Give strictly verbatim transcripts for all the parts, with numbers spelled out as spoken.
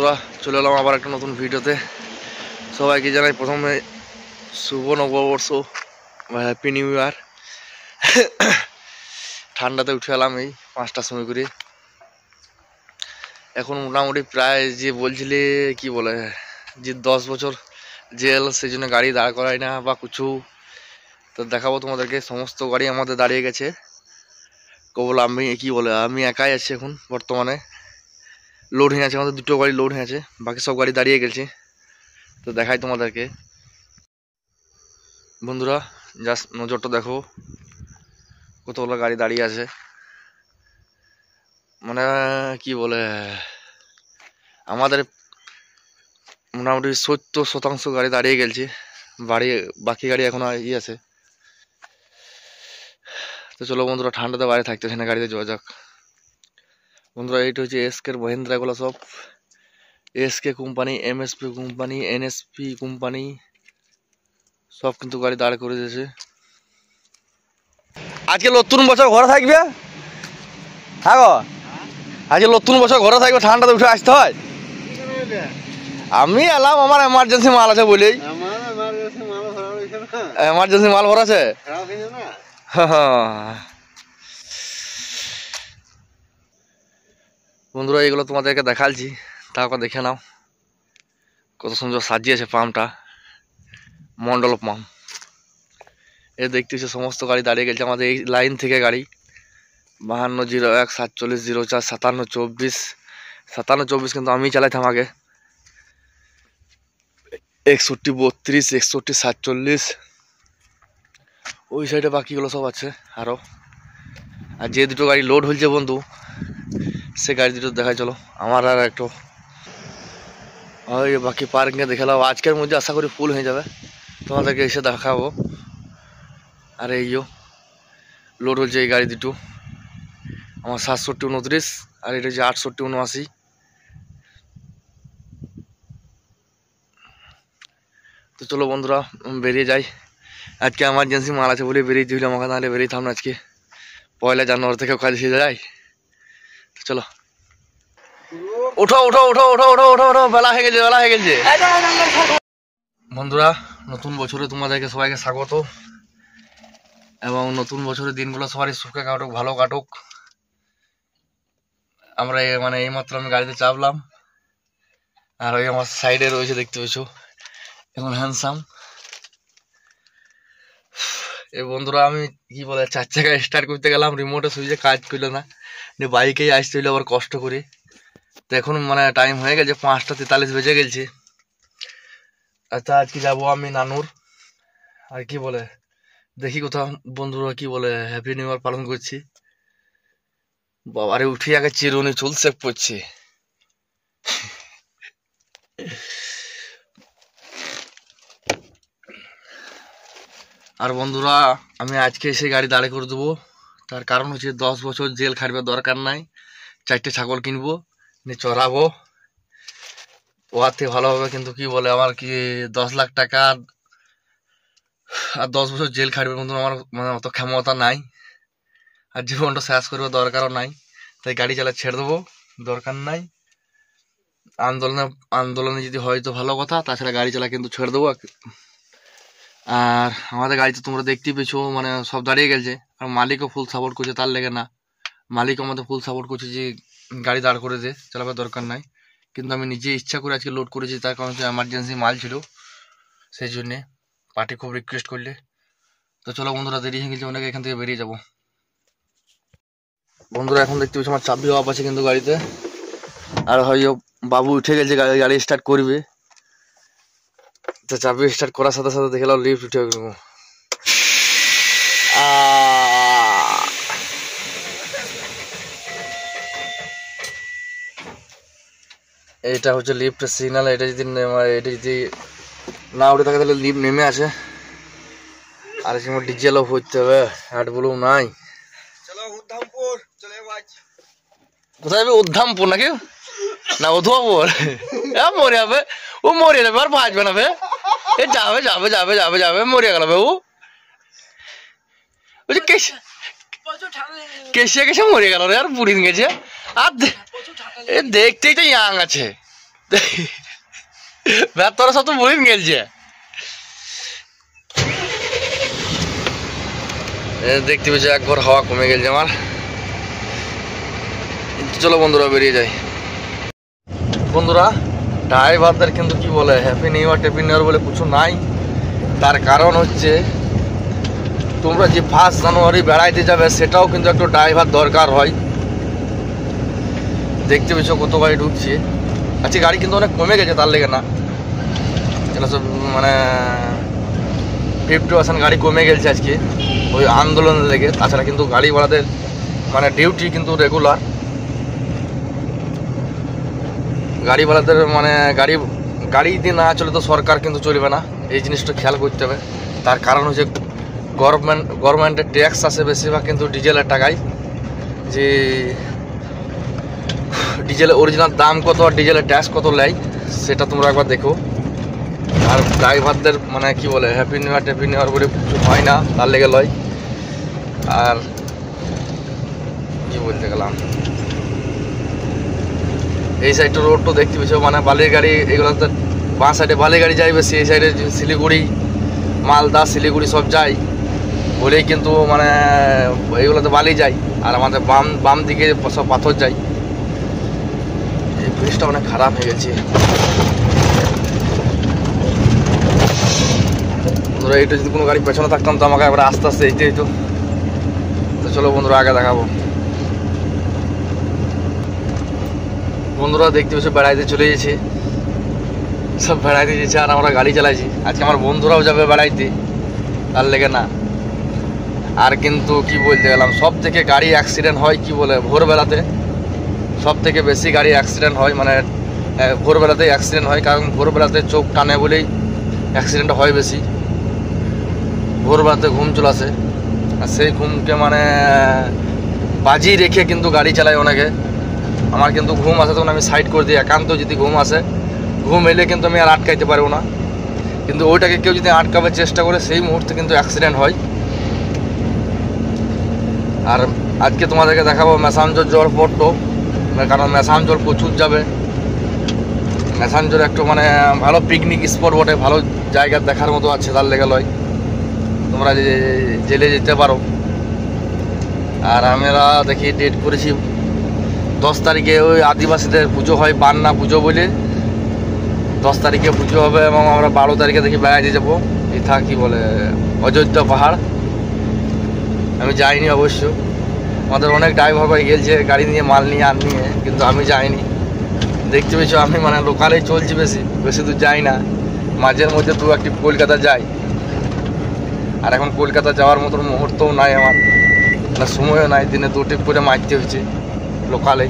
বন্ধুরা, চলে এলাম আবার একটা নতুন ভিডিওতে। সবাইকে জানাই প্রথমে শুভ নববর্ষ, হ্যাপি নিউ ইয়ার। ঠান্ডাতে উঠে এলাম এই পাঁচটার সময় করে। এখন মোটামুটি প্রায় যে বলছিলে কি বলে যে দশ বছর জেল, সেই জন্য গাড়ি দাঁড় করাই না বা কিছু। তো দেখাবো তোমাদেরকে, সমস্ত গাড়ি আমাদের দাঁড়িয়ে গেছে। কেবল আমি কি বলে আমি একাই আছি এখন বর্তমানে। লোড হয়ে আছে, আমাদের দুটো গাড়ি লোড হয়ে আছে, বাকি সব গাড়ি দাঁড়িয়ে গেছে। তো দেখাই তোমাদেরকে বন্ধুরা, জাস্ট নজরটা দেখো, কতগুলো গাড়ি দাঁড়িয়ে আছে। মানে কি বলে আমাদের মোটামুটি সত্তর শতাংশ গাড়ি দাঁড়িয়ে গেছে, বাড়ি বাকি গাড়ি এখন ই আছে। তো চলো বন্ধুরা, ঠান্ডাতে বাইরে থাকতেছে না, গাড়িতে যাওয়া যাক। বন্ধুরা, এইটা হচ্ছে এসকের মহিন্দ্রাগুলো সব, SK company, MSP company, NSP company সব কিন্তু গাড়ি দাঁড় করে দিয়েছে। আজকে নতুন বছর ঘরে থাকবে। হ্যাঁ গো, আজকে নতুন বছর ঘরে থাকবে, ঠান্ডাতে উঠে আসতে হয়। আমি এলাম, আমার এমার্জেন্সি মাল আছে বলেই। এমার্জেন্সি মাল ভরা আছে। বন্ধুরা, এগুলো তোমাদেরকে দেখাচ্ছি, তারপর দেখে নাও কত সুন্দর সাজিয়েছে পাম্পটা, মন্ডল পাম্প। এ দেখতেছি সমস্ত গাড়ি দাঁড়িয়ে গেছে আমাদের এই লাইন থেকে। গাড়ি বাহান্ন জিরো এক সাতচল্লিশ জিরো চার সাতান্ন চব্বিশ সাতান্ন চব্বিশ কিন্তু আমি চালাইতাম আগে। একষট্টি বত্রিশ একষট্টি সাতচল্লিশ, ওই সাইডে বাকিগুলো সব আছে আরও। আর যে দুটো গাড়ি লোড হয়েছে বন্ধু, সে গাড়ি দুটো দেখাই চলো। আমার আর একটু ওই বাকি পার্কিংয়ে দেখে নাও, আজকের মধ্যে আশা করি ফুল হয়ে যাবে, তোমাদেরকে এসে দেখাবো। আর এইও লোড হচ্ছে এই গাড়ি দুটো, আমার সাতষট্টি উনত্রিশ, আর এটা হচ্ছে আটষট্টি উনআশি। তো চলো বন্ধুরা, বেরিয়ে যাই। আজকে এমার্জেন্সি মাল আছে বলে বেরিয়ে দিলাম, আমাকে নাহলে বেরিয়েতাম না আজকে। পয়লা জানুয়ারি থেকে কাজ এসে যায়। চলো উঠো উঠো উঠো উঠো উঠো উঠো উঠো, বেলা হয়ে গেছে, বেলা হয়ে গেছে। বন্ধুরা, নতুন বছরে তোমাদেরকে সবাইকে স্বাগত, এবং নতুন বছরের দিনগুলো সবারই সুখে কাটুক, ভালো কাটুক। আমরা মানে এইমাত্র আমি গাড়িতে চাপলাম, আর ওই আমার সাইডে রয়েছে দেখতে পেয়েছো এখন হ্যান্ডসাম। এই বন্ধুরা, আমি কি বলে চার চাকায় স্টার্ট করতে গেলাম, রিমোটে সুইচে কাজ করলো না, বাইকেই আসতে হইলো আবার কষ্ট করে। তো এখন মানে টাইম হয়ে গেছে, পাঁচটা তেতাল্লিশ বেজে গেছে। আচ্ছা, আজকে যাবো আমি নানুর, আর কি বলে দেখি কোথাও বন্ধুরা কি বলে হ্যাপি নিউ ইয়ার পালন করছি। বাবারে উঠি আগে চিরুনি চুল সেভ করছি। আর বন্ধুরা, আমি আজকে এসে গাড়ি দাঁড়ে করে দেবো, তার কারণ হচ্ছে দশ বছর জেল খাটবে দরকার নাই। চারটে ছাগল কিনবো, নিয়ে চড়াবো, ওয়াতে ভালো হবে। কিন্তু কি বলে আমার কি দশ লাখ টাকা আর দশ বছর জেল খাটবে বন্ধু, আমার মানে অত ক্ষমতা নাই, আর জীবনটা শেষ করবে দরকারও নাই। তাই গাড়ি চালা ছেড়ে দেবো, দরকার নাই। আন্দোলনে আন্দোলনে যদি হয় তো ভালো কথা, তাছাড়া গাড়ি চালা কিন্তু ছেড়ে দেবো। আর আমাদের গাড়িতে তোমরা দেখতেই পেয়েছো, মানে সব দাঁড়িয়ে গেছে, আর মালিকও ফুল সাপোর্ট করছে। তার লেগে না, মালিক আমাদের ফুল সাপোর্ট করছে যে গাড়ি দাঁড় করে দে, চালাবার দরকার নাই। কিন্তু আমি নিজে ইচ্ছা করে আজকে লোড করেছি, তার কারণ হচ্ছে এমার্জেন্সি মাল ছিল, সেই জন্যে পার্টি খুব রিকোয়েস্ট করলে। তো চলো বন্ধুরা, দেরি হয়ে গেছে অনেক, এখান থেকে বেরিয়ে যাবো। বন্ধুরা, এখন দেখতে পাচ্ছি আমার চাবি অফ আছে কিন্তু গাড়িতে, আর হয়তো বাবু উঠে গেছে, গাড়ি গাড়ি স্টার্ট করবে। তো চাবি স্টার্ট করার সাথে সাথে দেখে নাও লিফট উঠে গেল। এইটা হচ্ছে লিফটের সিগন্যাল। এটা যদি এটা যদি না উঠে থাকে তাহলে লিফট নেমে আছে, আর সময় ডিজেল অফ হইতে হবে, হাট বলু নাই। কোথায় যাবে? উদ্ধামপুর নাকি না উধুয়াপুর? মরে যাবে ও, মরে যাবে, আর বাঁচবে না বে। এ যাবে যাবে যাবে যাবে যাবে মরে গেল বে। ও কেসে কেসে মরে গেল রে, আর বুড়িন গেছে। আর দেখতেই তো ইয়াং আছে, তোরা সব তো বইন গেলছে, দেখতে পেয়েছি একবার হাওয়া কমে গেছে আমার। চলো বন্ধুরা বেরিয়ে যাই। বন্ধুরা ড্রাইভারদের কিন্তু কি বলে হ্যাপি নিউ ইয়ার ট্যাপি নিউ ইয়ার বলে কিছু নাই। তার কারণ হচ্ছে তোমরা যে ফার্স্ট জানুয়ারি বেড়াইতে যাবে সেটাও কিন্তু একটু ড্রাইভার দরকার হয়। দেখতে পেয়েছো কত গাড়ি ঢুকছে, আজকে গাড়ি কিন্তু অনেক কমে গেছে, তার লেগে না, এটা সব মানে ফিফটি পার্সেন্ট গাড়ি কমে গেছে আজকে ওই আন্দোলনের লেগে। তাছাড়া কিন্তু গাড়ি ভাড়াদের মানে ডিউটি কিন্তু রেগুলার। গাড়ি ভাড়াদের মানে গাড়ি গাড়ি দিয়ে না চলে তো সরকার কিন্তু চলবে না, এই জিনিসটা খেয়াল করতে হবে। তার কারণ হচ্ছে গভর্নমেন্ট গভর্নমেন্টের ট্যাক্স আসে বেশিরভাগ কিন্তু ডিজেলের টাকায়। যে ডিজেলের অরিজিনাল দাম কত আর ডিজেলের ট্যাক্স কত নেয় সেটা তোমরা একবার দেখো। আর ড্রাইভারদের মানে কি বলে হ্যাপি নিউ ইয়ার ট্যাপি নিউ ইয়ার বলে কিছু হয় না, তার লেগে লয়। আর কি বলতে গেলাম, এই সাইডটা রোডটা দেখতে পেয়েছো মানে বালির গাড়ি, এগুলো তো বাঁ সাইডে বালি গাড়ি যায় বেশি, এই সাইডে শিলিগুড়ি মালদা শিলিগুড়ি সব যায় বলেই কিন্তু মানে এইগুলোতে বালি যায়। আর আমাদের বাম বাম দিকে সব পাথর যায়। এই ব্রিজটা অনেক খারাপ হয়ে গেছে। ধরো এইটা যদি কোনো গাড়ি পেছনে থাকতাম তো আমাকে একবার আস্তে আস্তে এইতে হইতো। তো চলো বন্ধুরা আগে দেখাবো। বন্ধুরা দেখতে পেয়েছো বেড়াইতে চলে গেছে, সব বেড়াইতে যেছে আর আমরা গাড়ি চালাইছি। আজকে আমার বন্ধুরাও যাবে বেড়াইতে, তার লেগে না। আর কিন্তু কি বলতে গেলাম, সব থেকে গাড়ি অ্যাক্সিডেন্ট হয় কি বলে ভোরবেলাতে, সব থেকে বেশি গাড়ি অ্যাক্সিডেন্ট হয় মানে ভোরবেলাতেই অ্যাক্সিডেন্ট হয়। কারণ ভোরবেলাতে চোখ টানে বলেই অ্যাক্সিডেন্ট হয় বেশি। ভোরবেলাতে ঘুম চলে আসে, আর সেই ঘুমকে মানে বাজি রেখে কিন্তু গাড়ি চালায় অনেকে। আমার কিন্তু ঘুম আসে তখন আমি সাইড করে দিই, একান্ত যদি ঘুম আসে, ঘুম এলে কিন্তু আমি আর আটকাইতে পারবো না। কিন্তু ওইটাকে কেউ যদি আটকাবার চেষ্টা করে সেই মুহূর্তে কিন্তু অ্যাক্সিডেন্ট হয়। আর আজকে তোমাদেরকে দেখাবো ম্যাসাঞ্জোর জল পড়তো, কারণ ম্যাসাঞ্জোর প্রচুর যাবে। ম্যাসাঞ্জোর একটু মানে ভালো পিকনিক স্পট বটে, ভালো জায়গা দেখার মতো আছে, তার লেগে লয় তোমরা জেলে যেতে পারো। আর আমরা দেখি ডেট করেছি দশ তারিখে, ওই আদিবাসীদের পুজো হয় বান্না পুজো বলে, দশ তারিখে পুজো হবে। এবং আমরা বারো তারিখে দেখি বেড়াইতে যাবো ইথা কি বলে অযোধ্যা পাহাড়। আমি যাইনি অবশ্য, আমাদের অনেক ড্রাইভার ভাই গেলছে গাড়ি নিয়ে মাল নিয়ে আর নিয়ে, কিন্তু আমি যাইনি। দেখতে পেয়েছো আমি মানে লোকালেই চলছি, বেশি বেশি দূর যাই না। মাঝের মধ্যে দু একটি কলকাতা যাই, আর এখন কলকাতা যাওয়ার মতন মুহূর্তও নাই আমার, না সময়ও নাই। দিনে দু টিপ করে মারতে হয়েছে লোকালে।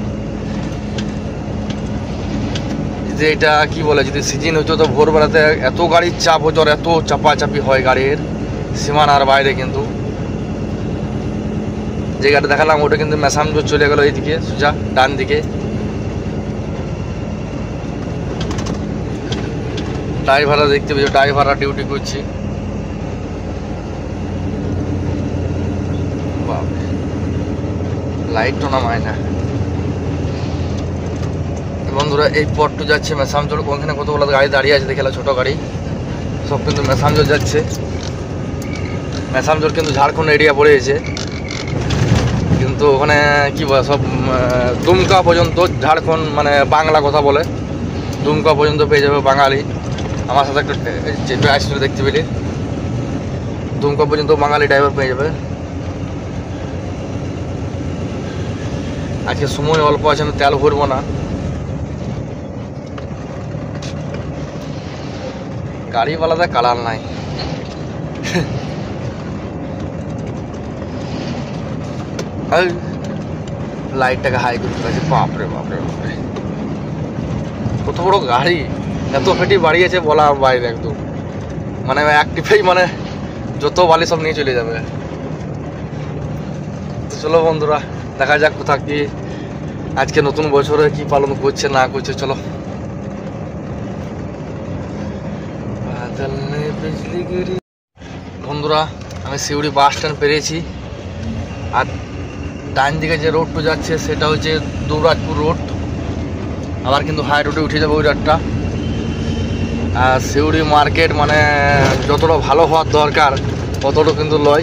যে এটা কি বলে যদি সিজন হতো তো ভোরবেলাতে এত গাড়ির চাপ হতো, এত চাপাচাপি হয় গাড়ির সীমানার বাইরে। কিন্তু যে গাড়ি দেখালাম ওটা কিন্তু ম্যাসাঞ্জোর চলে গেল এইদিকে সোজা ডান দিকে। ড্রাইভাররা দেখতে পেয়েছো, ড্রাইভাররা ডিউটি করছি। লাইট তো নামায় না। বন্ধুরা এই পথটা যাচ্ছে ম্যাসাঞ্জোর, ওখানে কতগুলো গাড়ি দাঁড়িয়ে আছে দেখে, ছোট গাড়ি সব কিন্তু ম্যাসাঞ্জোর যাচ্ছে। ম্যাসাঞ্জোর কিন্তু ঝাড়খণ্ড এরিয়া পড়েছে, কিন্তু ওখানে কি বলে সব দুমকা পর্যন্ত ঝাড়খণ্ড মানে বাংলা কথা বলে, দুমকা পর্যন্ত পেয়ে যাবে বাঙালি। আমার সাথে একটা চেপে আসছিল দেখতে পেলে, দুমকা পর্যন্ত বাঙালি ড্রাইভার পেয়ে যাবে। আজকে সময় অল্প আছে, আমি তেল ভরবো না। গাড়িওয়ালাতে কালার নাই। লাইটটাকে হাই করতে পারছি, বাপরে বাপরে বাপরে কত বড় গাড়ি, এত ফেটি বাড়িয়েছে বলা বাইরে একদম। মানে একটিফাই মানে যত বালি সব নিয়ে চলে যাবে। চলো বন্ধুরা দেখা যাক কোথা কি আজকে নতুন বছরে কি পালন করছে না করছে। চলো বন্ধুরা আমি সিউড়ি বাস স্ট্যান্ড পেরিয়েছি, আর ডান দিকে যে রোডটা যাচ্ছে সেটা হচ্ছে দুবরাজপুর রোড। আবার কিন্তু হাই রোডে উঠে যাবো ওই রাতটা। আর সিউড়ি মার্কেট মানে যতটা ভালো হওয়ার দরকার ততটা কিন্তু লয়,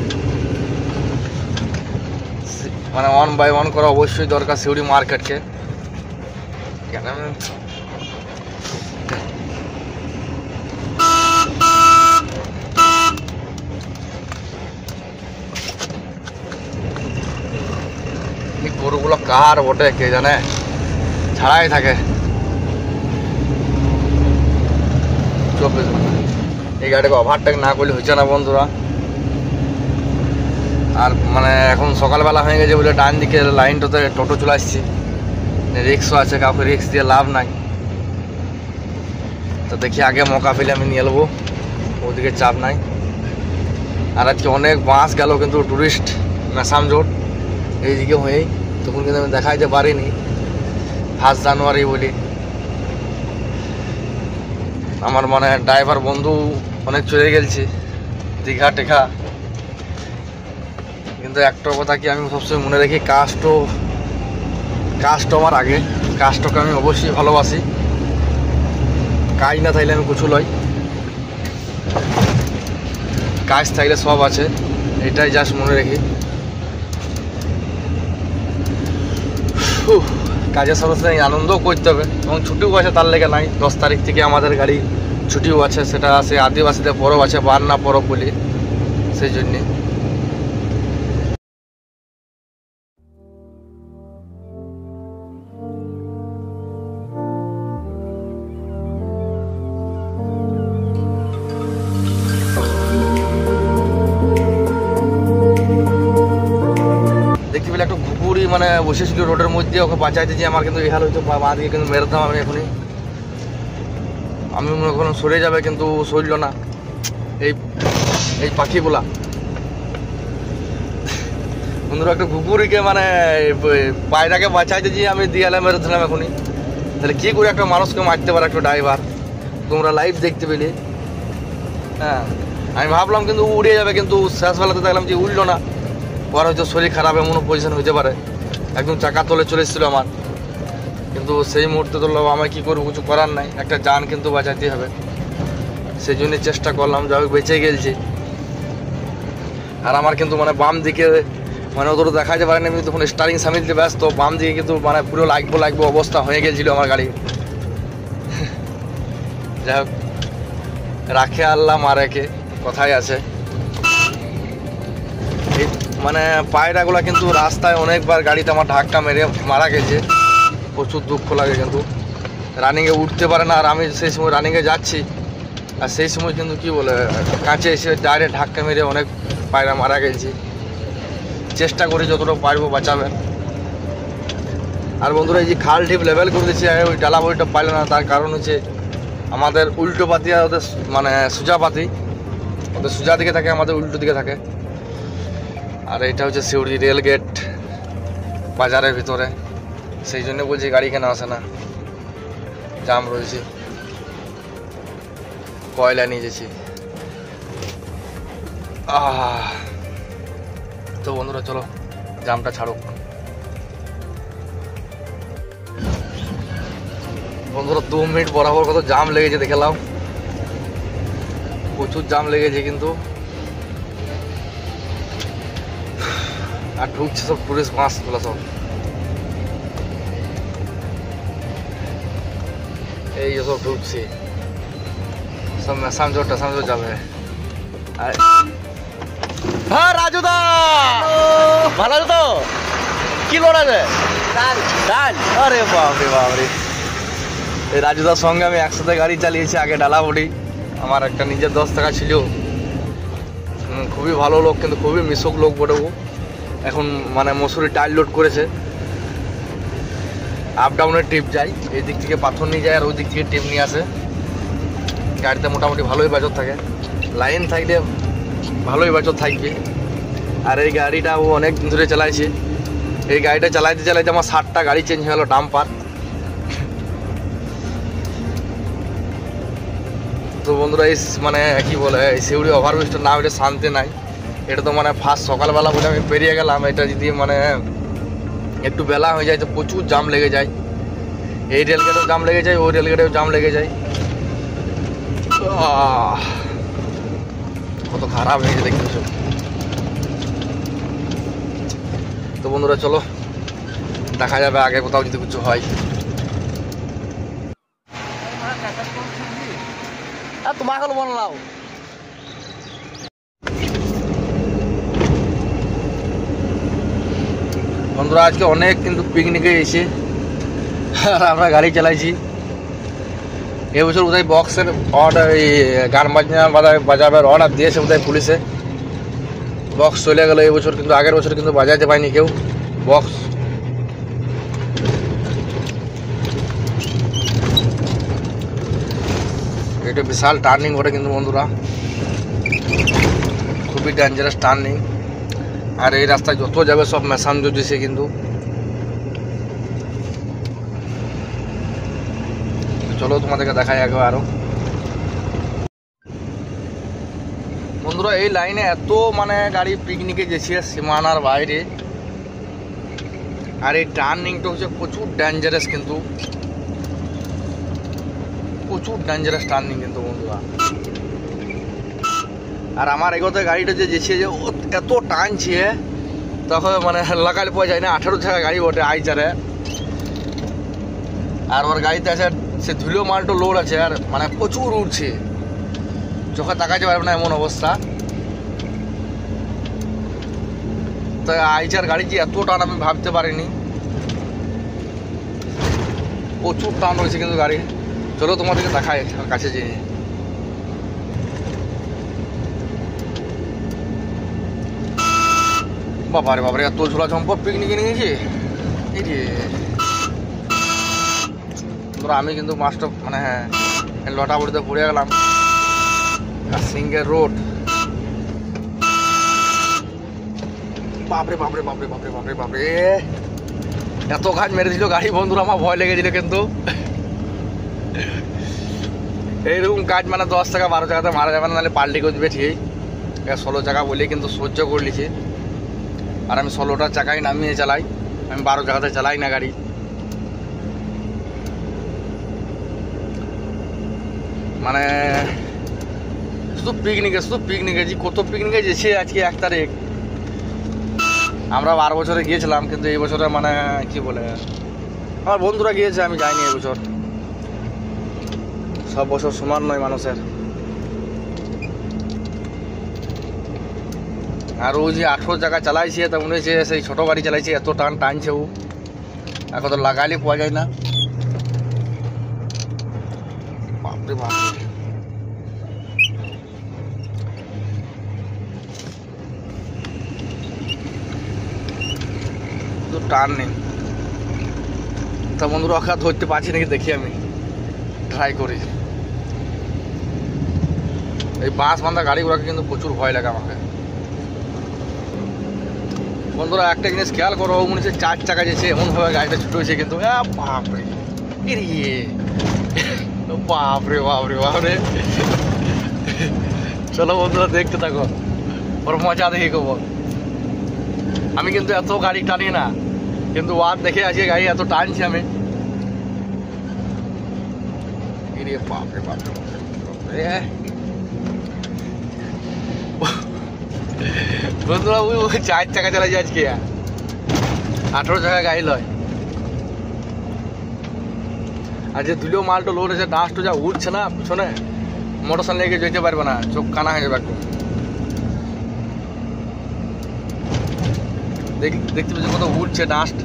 মানে ওয়ান বাই ওয়ান করা অবশ্যই দরকার সিউড়ি মার্কেটকে। কেন গরুগুলো কার বটে কে জানে, ছাড়াই থাকে চব্বিশ ঘন্টা। এই গাড়িটাকে ওভারটেক না করলে হচ্ছে না বন্ধুরা। আর মানে এখন সকালবেলা হয়ে গেছে বলে ডান দিকে লাইনটাতে টোটো চলে আসছে, রিক্সও আছে, কাউকে রিক্স দিয়ে লাভ নাই। তো দেখি আগে মৌকা পেলে আমি নিয়ে নেবো, ওদিকে চাপ নাই। আর আজকে অনেক বাস গেল কিন্তু টুরিস্ট মেসাম জোট এইদিকে হয়েই, তখন কিন্তু আমি দেখাইতে পারিনি ফার্স্ট জানুয়ারি বলি। আমার মানে ড্রাইভার বন্ধু অনেক চলে গেছে দীঘা টেখা, কিন্তু একটা কথা কি আমি সবসময় মনে রাখি, কাজটো কাজটা আমার আগে, কাজটাকে আমি অবশ্যই ভালোবাসি। কাজ না থাকলে আমি কিছু লই, কাজ থাকলে সব আছে, এটাই জাস্ট মনে রাখি। কাজের সাথে সাথে আনন্দও করতে হবে এবং ছুটিও আছে, তার লেগে নাই। দশ তারিখ থেকে আমাদের গাড়ি ছুটিও আছে, সেটা আছে আদিবাসীদের পরব আছে, বারনা পরব বলি, সেই জন্যে। দেখতে পেলে একটা ঘুঘুরি মানে বসেছিল রোডের মধ্যে, ওকে বাঁচাইতে যে আমার কিন্তু এই হাল হইতো, বাঁ দিকে কিন্তু মেরেতাম আমি এখনই। আমি মনে করলাম সরে যাবে, কিন্তু সরল না এই এই পাখিগুলা। বন্ধুরা একটা ঘুঘুরিকে মানে পায়রাকে বাঁচাইতে যে আমি দিয়ালে মেরেছিলাম এখনই। তাহলে কি করে একটা মানুষকে মারতে পারে একটা ড্রাইভার, তোমরা লাইভ দেখতে পেলে। হ্যাঁ আমি ভাবলাম কিন্তু উড়ে যাবে, কিন্তু শেষবেলাতে দেখলাম যে উড়লো না। ওর হয়তো শরীর খারাপ এমন পজিশন হইতে পারে, একদম চাকা তলে চলে এসেছিল আমার। কিন্তু সেই মুহূর্তে তো আমি কী করবো, কিছু করার নাই, একটা জান কিন্তু বাঁচাতে হবে। সেই জন্যই চেষ্টা করলাম, যা হোক বেঁচে গেছি। আর আমার কিন্তু মানে বাম দিকে মানে অতটা দেখাতে পারেনি, আমি তখন স্টারিং সামিলতে ব্যস্ত। বাম দিকে কিন্তু মানে পুরো লাগবো লাগবো অবস্থা হয়ে গেছিলো আমার গাড়ি। যাই হোক, রাখে আল্লাহ মারেকে কথাই আছে। এই মানে পায়রাগুলা কিন্তু রাস্তায় অনেকবার গাড়িতে আমার ধাক্কা মেরে মারা গেছে, প্রচুর দুঃখ লাগে। কিন্তু রানিংয়ে উঠতে পারে না, আর আমি সেই সময় রানিংয়ে যাচ্ছি, আর সেই সময় কিন্তু কি বলে কাছে এসে ডাইরেক্ট ধাক্কা মেরে অনেক পায়রা মারা গেছে। চেষ্টা করি যতটা পারবো বাঁচাবে। আর বন্ধুরা এই যে খাল টিপ লেভেল করে দিচ্ছে, ওই ডালা বইটা পাইল না, তার কারণ হচ্ছে আমাদের উল্টো পাতি আর ওদের মানে সোজা পাতি, ওদের সোজা দিকে থাকে, আমাদের উল্টো দিকে থাকে। আর এটা হচ্ছে সিউড়ি রেল গেট বাজারের ভিতরে, সেই জন্য বলছি গাড়ি কেন আসে না, জাম রয়েছে, কয়লা নিয়ে যেছি। আহ তো বন্ধুরা চলো জামটা ছাড়ুক। বন্ধুরা দু মিনিট বরাবর কত জাম লেগেছে দেখলাম, প্রচুর জাম লেগেছে কিন্তু। আর ঢুকছে সব টুরিস্ট বাসগুলো, সব এই সব ঢুকছে, সব মেসাম জোর টেসাম জোর যাবে। হ্যাঁ রাজুদা ভালো আছে তো? কি লোড আছে? ডাল। ডাল? আরে বাপরে বাপরে, এই রাজুদার সঙ্গে আমি একসাথে গাড়ি চালিয়েছি আগে ডালাবুড়ি। আমার একটা নিজের দশ টাকা ছিল, খুবই ভালো লোক, কিন্তু খুবই মিশুক লোক বটে। এখন মানে মসুরি টাইল লোড করেছে, আপ ডাউনের টিপ যায়, এই দিক থেকে পাথর নিয়ে যায় আর ওই দিক থেকে টিপ নিয়ে আসে। গাড়িতে মোটামুটি ভালোই বাজত থাকে, লাইন থাকলে ভালোই বাজত থাকবে। আর এই গাড়িটা ও অনেক দিন ধরে চালাইছে, এই গাড়িটা চালাইতে চালাইতে আমার ষাটটা গাড়ি চেঞ্জ হয়ে গেল ডাম্পার। তো বন্ধুরা এই মানে কি বলে এই সিউড়ি ওভারব্রিজটার নাম এটা শান্তি নাই। এটা তো মানে ফার্স্ট সকালবেলা বলে আমি পেরিয়ে গেলাম, এটা যদি মানে একটু বেলা হয়ে যায় তো প্রচুর জাম লেগে যায়। এই রেলগেটেও জাম লেগে যায়, ওই রেলগেটেও জাম লেগে যায়। কত খারাপ হয়েছে দেখতেছো। তো বন্ধুরা চলো দেখা যাবে আগে কোথাও যদি কিছু হয়। তোমার হলো বললাম বন্ধুরা আজকে অনেক কিন্তু পিকনিকে এসে আর আমরা গাড়ি চালাইছি। এবছর বোধহয় বক্সের অর্ডার, এই গান বাজনা বাজাবার অর্ডার দিয়েছে বোধহয় পুলিশে। বক্স চলে গেল এবছর, কিন্তু আগের বছর কিন্তু বাজাইতে পায়নি কেউ বক্স। এটা বিশাল টার্নিং করে কিন্তু বন্ধুরা, খুবই ডেঞ্জারাস টার্নিং। আর এই রাস্তায় যত যাবে সব মেশান দিছে কিন্তু। চলো তোমাদেরকে দেখাই আগে আরো। বন্ধুরা এই লাইনে এত মানে গাড়ি পিকনিকে গেছে সীমানার বাইরে। আর এই টার্নিংটা হচ্ছে প্রচুর ডেঞ্জারাস, কিন্তু প্রচুর ডেঞ্জারাস টার্নিং কিন্তু বন্ধুরা। আর আমার এগোতে গাড়িটা যে যেছে যে এত টানছে তখন মানে লাগালে পাওয়া যায় না। আঠারো টাকা গাড়ি ওঠে আইচারে, আর ওর গাড়িতে আছে সে ধুলো মালটো লোড আছে, আর মানে প্রচুর উঠছে, চোখে তাকাইতে পারবে না এমন অবস্থা। তো আইচার গাড়ি যে এত টান আমি ভাবতে পারিনি, প্রচুর টান রয়েছে কিন্তু গাড়ি। চলো তোমাদেরকে দেখাই কাছে যে। বাবারে বাবারে এত ঝোলা চম্পক পিকনিকে নিয়েছি। এই যে আমি কিন্তু মাস্টার মানে হ্যাঁ লটা বড়িতে পড়ে গেলাম। সিঙ্গেল রোড, বাপরে বাপরে বাপরে বাপরে বাপরে বাপরে এত ঘাট মেরে দিল গাড়ি বন্ধুরা, আমার ভয় লেগে দিল কিন্তু। এইরকম কাজ মানে দশ টাকা বারো টাকাতে মারা যাবে না, নাহলে পাল্টি করে দিবে ঠিক। ষোলো চাকা বলে কিন্তু সহ্য করে নিছে। আর আমি ষোলোটা চাকায় নামিয়ে চালাই, আমি বারো চাকাতে চালাই না গাড়ি। মানে শুধু পিকনিকে শুধু পিকনিকে যে কত পিকনিকে যেছে। আজকে এক তারিখ, আমরা বারো বছরে গিয়েছিলাম, কিন্তু এই বছরে মানে কি বলে আমার বন্ধুরা গিয়েছে, আমি যাইনি এই বছর। সব বছর সমান নয় মানুষের। আর ও যে আঠেরো টাকা চালাইছে তা মনে হচ্ছে সেই ছোটো গাড়ি চালাইছে, এত টান টানছে ও, এখন তো লাগাইলে পাওয়া যায় না। বাপরে বাপরে তো টান নেই। তা বন্ধুরা ওকে ধরতে পারছি নাকি দেখি, আমি ট্রাই করি। এই বাস বাঁধা গাড়িগুলোকে কিন্তু প্রচুর ভয় লাগে আমাকে। বন্ধুরা একটা জিনিস খেয়াল করো, মনে হচ্ছে চার চাকা যেছে এমনভাবে গাড়িটা ছুটে হয়েছে কিন্তু। বাপরে বাপরে বাপরে বাপরে চলো বন্ধুরা দেখতে থাকো, ওর মজা দেখে কব। আমি কিন্তু এত গাড়ি টানি না, কিন্তু ওয়ার দেখে আজকে গাড়ি এত টানছি আমি। বাপরে বাপরে বাপরে বন্ধুরা ওই চার চাকা চালাইছে আজকে, আঠারো টাকা গাড়ি লয়। আর যে দুটো মালটো লোড আছে, ডাস্ট যা উঠছে না পিছনে, মোটর সাইকেল লেগে যেতে পারবে না, চোখ কানা হয়ে যাবে একদম। দেখতে পাচ্ছি কত উঠছে ডাস্ট।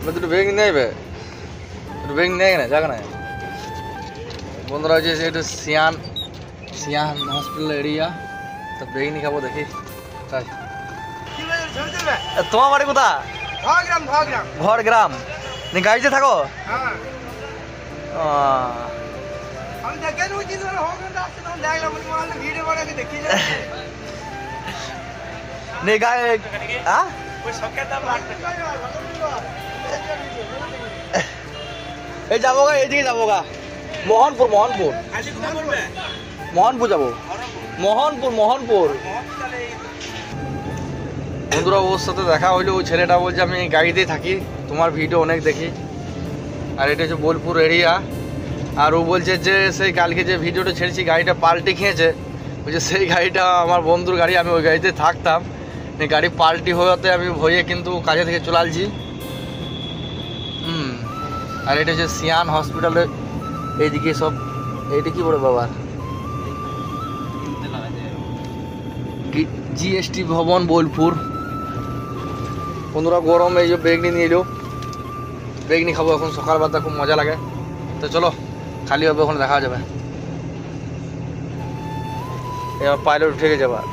দুটো বেগ নেবে দুটো বেগ নেই না জায়গা না বন্ধুরা হচ্ছে একটু সিয়ান সিয়ান হসপিটাল এরিয়া তো বেগ নি খাবো দেখি তাই তোমার বাড়ি কোথা ঘর গ্রাম গাড়িতে থাকো এই যাবো গা এইদিকে যাবো গা মোহনপুর মোহনপুর মোহনপুর যাবো মোহনপুর মোহনপুর বন্ধুরা ওর সাথে দেখা হইলো ওই ছেলেটা বলছে আমি গাড়িতেই থাকি তোমার ভিডিও অনেক দেখি আর এটা হচ্ছে বোলপুর এরিয়া আর ও বলছে যে সেই কালকে যে ভিডিওটা ছেড়েছি গাড়িটা পাল্টে খেয়েছে বলছে সেই গাড়িটা আমার বন্ধুর গাড়ি আমি ওই গাড়িতে থাকতাম গাড়ি পাল্টি হওয়াতে আমি ভয়ে কিন্তু কাজে থেকে চলে আসছি হুম আর এটা হচ্ছে সিয়ান হসপিটালে এইদিকে সব এইটা কি বলে বাবার জিএসটি ভবন বোলপুর বন্ধুরা গরম এই যে বেগনি নিয়ে এলো বেগনি খাবো এখন সকালবেলা খুব মজা লাগে তো চলো খালি হবে ওখানে দেখা যাবে এবার পাইলট উঠে গেছে যাবা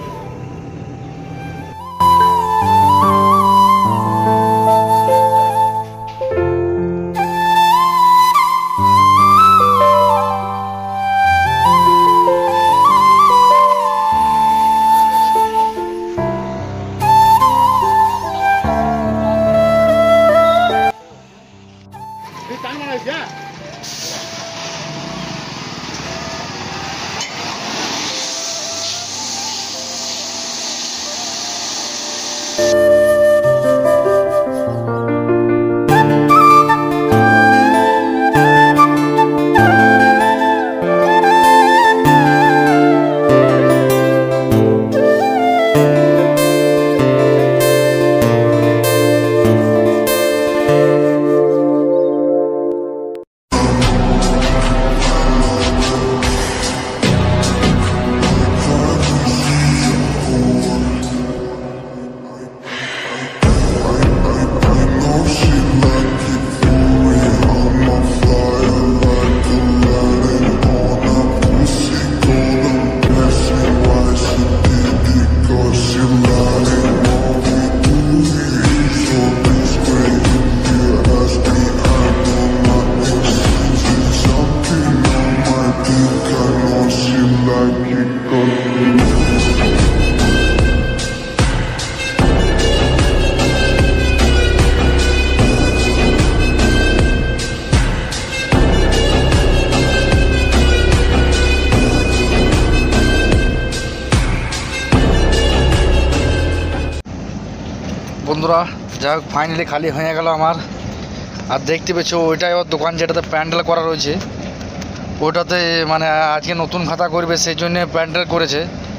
বন্ধুরা যাই হোক ফাইনালি খালি হয়ে গেল আমার আর দেখতে পেয়েছ ওইটাই ওর দোকান যেটাতে প্যান্ডেল করা রয়েছে ওটাতে মানে আজকে নতুন খাতা করবে সেই জন্য প্যান্ডেল করেছে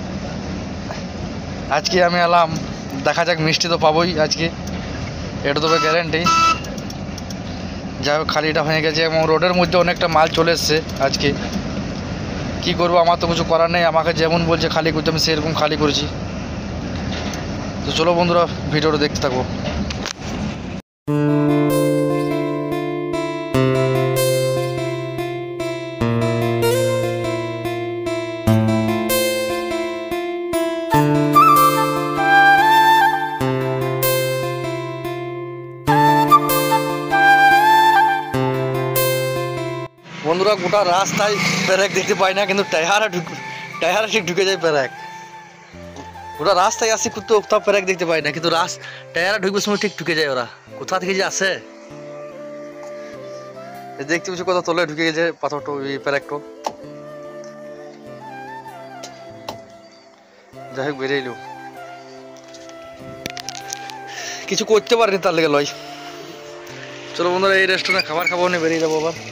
আজকে আমি এলাম দেখা যাক মিষ্টি তো পাবোই আজকে এটা তবে গ্যারেন্টি যাই হোক খালিটা হয়ে গেছে এবং রোডের মধ্যে অনেকটা মাল চলে এসছে আজকে কি করবো আমার তো কিছু করার নেই আমাকে যেমন বলছে খালি করতে আমি সেরকম খালি করেছি তো চলো বন্ধুরা ভিডিওটা দেখতে থাকবো বন্ধুরা গোটা রাস্তায় প্যারেক দেখতে পাই না কিন্তু টায়ারে ঢুক টায়ারে ঠিক ঢুকে যায় প্যারেক গোটা রাস্তায় আসি কোথাও কোথাও প্যারেক দেখতে পাই না কিন্তু রাস টায়ারে ঢুকবার সময় ঠিক ঢুকে যায় ওরা কোথা থেকে যে আসে দেখতে পাচ্ছি কোথাও তলে ঢুকে গেছে পাথরটা ওই প্যারেকটা যাই হোক বেরিয়ে এলো কিছু করতে পারিনি তার লেগে লয় চলো বন্ধুরা এই রেস্টুরেন্টে খাবার খাবো নিয়ে বেরিয়ে যাবো আবার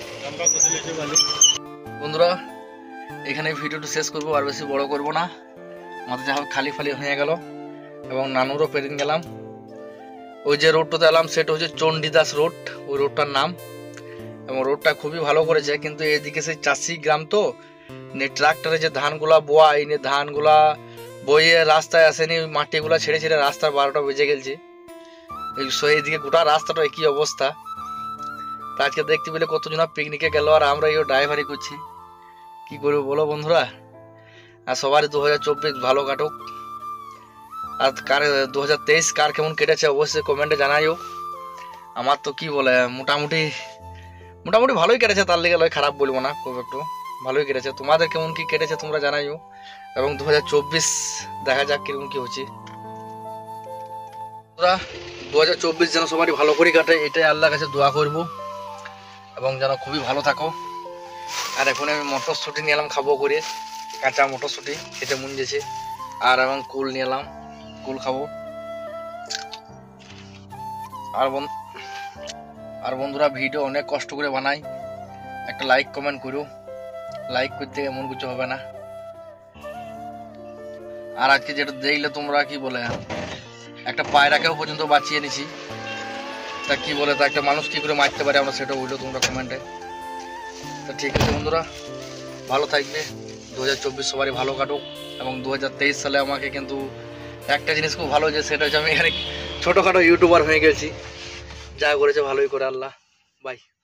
বন্ধুরা এখানে ভিডিওটা শেষ করবো আর বেশি বড় করবো না আমাদের যা হোক খালি ফালি হয়ে গেল এবং নানুরও পেরিয়ে গেলাম ওই যে রোডটাতে এলাম সেটা হচ্ছে চণ্ডীদাস রোড ওই রোডটার নাম এবং রোডটা খুবই ভালো করেছে কিন্তু এদিকে সেই চাষি গ্রাম তো ট্রাক্টরে যে ধানগুলা বোয়াই নিয়ে ধানগুলা বইয়ে রাস্তায় আসেনি মাটিগুলা ছেড়ে ছেড়ে রাস্তার বারোটা বেজে গেছে এই এইদিকে গোটা রাস্তাটা একই অবস্থা। তা আজকে দেখতে পেলে কতজন পিকনিকে গেল আর আমরা এই ড্রাইভারি করছি, কি করবো বলো বন্ধুরা। আর সবারই দু হাজার চব্বিশ ভালো কাটুক। আর কার দু হাজার তেইশ কার কেমন কেটেছে অবশ্যই কমেন্টে জানাইও। আমার তো কি বলে মোটামুটি মোটামুটি ভালোই কেটেছে, তার লেগে লয় খারাপ বলবো না, খুব একটু ভালোই কেটেছে। তোমাদের কেমন কি কেটেছে তোমরা জানাইও। এবং দু হাজার চব্বিশ দেখা যাক কিরকম কি হচ্ছে। দু হাজার চব্বিশ যেন সবারই ভালো করে কাটে, এটাই আল্লাহর কাছে দোয়া করবো, এবং যেন খুবই ভালো থাকো। আর এখন আমি মটরশুঁটি নিয়ে এলাম খাবো করে, কাঁচা মটরশুঁটি খেতে মন যেছে। আর এবং কুল নিয়ে এলাম, কুল খাবো। আর বন্ধু আর বন্ধুরা ভিডিও অনেক কষ্ট করে বানাই, একটা লাইক কমেন্ট করো। লাইক করতে এমন কিছু হবে না। আর আজকে যেটা দেখলে তোমরা কি বলে একটা পায়রাকেও পর্যন্ত বাঁচিয়ে নিছি, তা কি বলে তা একটা মানুষ কি করে মারতে পারে আমরা সেটা বললো তোমরা কমেন্টে। তা ঠিক আছে বন্ধুরা, ভালো থাকবে। দু হাজার চব্বিশ সবারই ভালো কাটুক। এবং দু হাজার তেইশ সালে আমাকে কিন্তু একটা জিনিস খুব ভালো যে সেটা হচ্ছে আমি এখানে ছোটোখাটো ইউটিউবার হয়ে গেছি। যা করেছে ভালোই করে আল্লাহ। বাই।